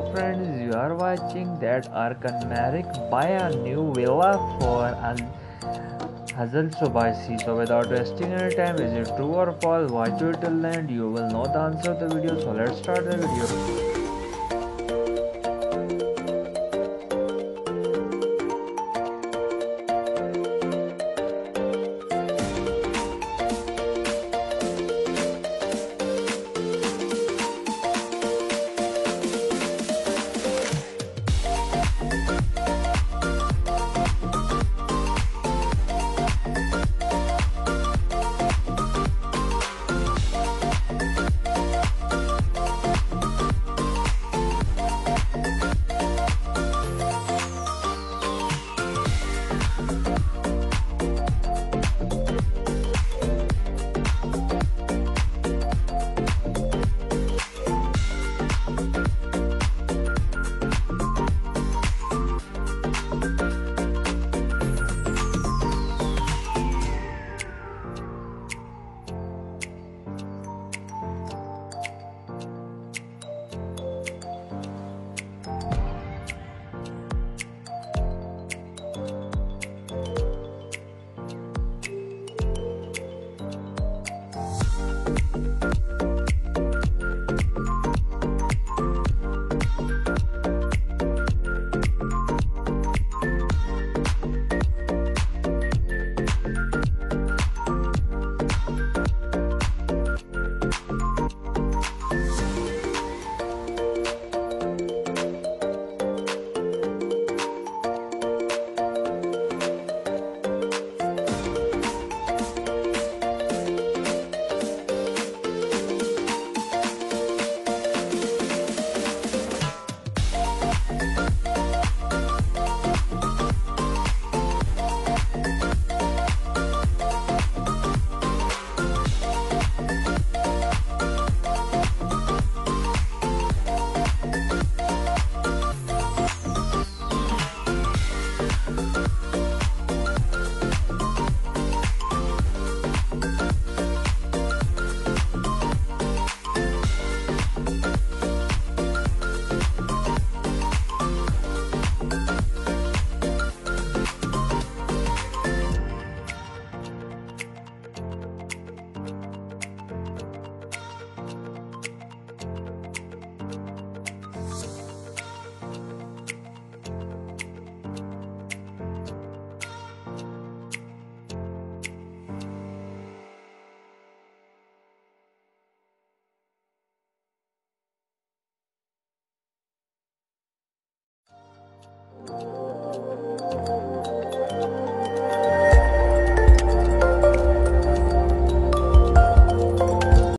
friends, you are watching that Erkan Meric buy a new villa for Hazal Subasi. So without wasting any time, is it true or false? Watch it till the end. You will know the answer of the video. So let's start the video.